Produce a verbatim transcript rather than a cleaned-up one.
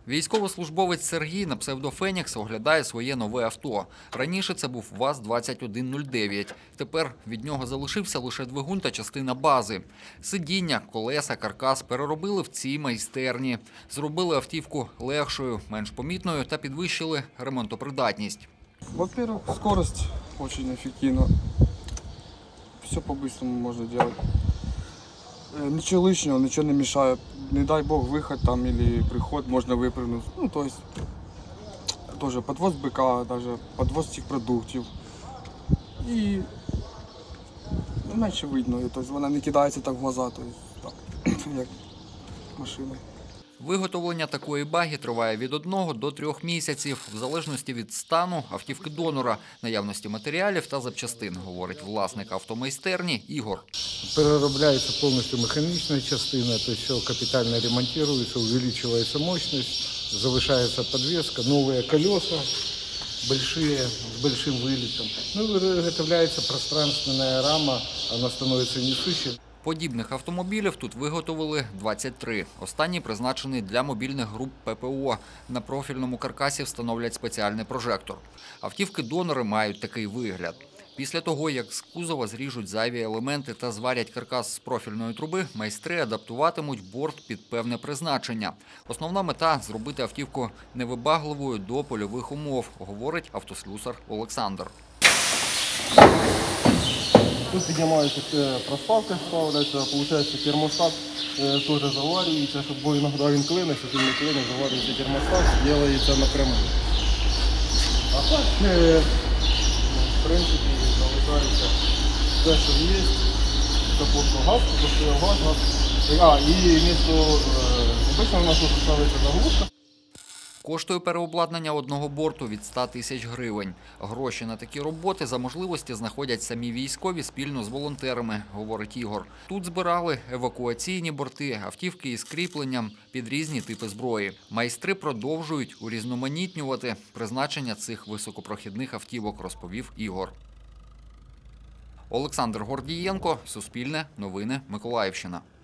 Військовослужбовець Сергій на псевдо «Фенікс» оглядає своє нове авто. Раніше це був ВАЗ двадцять один нуль дев'ять. Тепер від нього залишився лише двигун та частина бази. Сидіння, колеса, каркас переробили в цій майстерні. Зробили автівку легшою, менш помітною та підвищили ремонтопридатність. Во-первых, скорость очень эффективна. Все по-быстрому можно делать. Ничего лишнего, ничего не мешает. Не дай бог выход там или приход, можно выпрыгнуть. Ну, то есть, тоже подвоз быка, даже подвоз цих продуктів. І ну, менше видно, тобто вона не кидається так в глаза, тобто, так, як машина. Виготовлення такої баги триває від одного до трьох місяців, в залежності від стану автівки донора, наявності матеріалів та запчастин, говорить власник автомайстерні Ігор. Переробляється повністю механічна частина, то все капітально ремонтується, увеличується мощність, завищається підвіска, нові колеса, большие, з большим вилітом. Ну, виготовляється пространственна рама, вона становиться несущою. Подібних автомобілів тут виготовили двадцять три. Останній призначений для мобільних груп ППО. На профільному каркасі встановлять спеціальний прожектор. Автівки-донори мають такий вигляд. Після того, як з кузова зріжуть зайві елементи та зварять каркас з профільної труби, майстри адаптуватимуть борт під певне призначення. Основна мета – зробити автівку невибагливою до польових умов, говорить автослюсар Олександр. Тут піднімається проставка, ставляється, виходить термостат теж заварюється, щоб бо іноді він клине, щоб він не клине, заварюється термостат, робиться напряму. А так, в принципі, залишається все, що є. Капоту газ, постояв газ, газ. А, і місто, обично у нас тут ставиться заглушка. Коштує переобладнання одного борту від ста тисяч гривень. Гроші на такі роботи за можливості знаходять самі військові спільно з волонтерами, говорить Ігор. Тут збирали евакуаційні борти, автівки із кріпленням під різні типи зброї. Майстри продовжують урізноманітнювати призначення цих високопрохідних автівок, розповів Ігор. Олександр Гордієнко, Суспільне, Новини, Миколаївщина.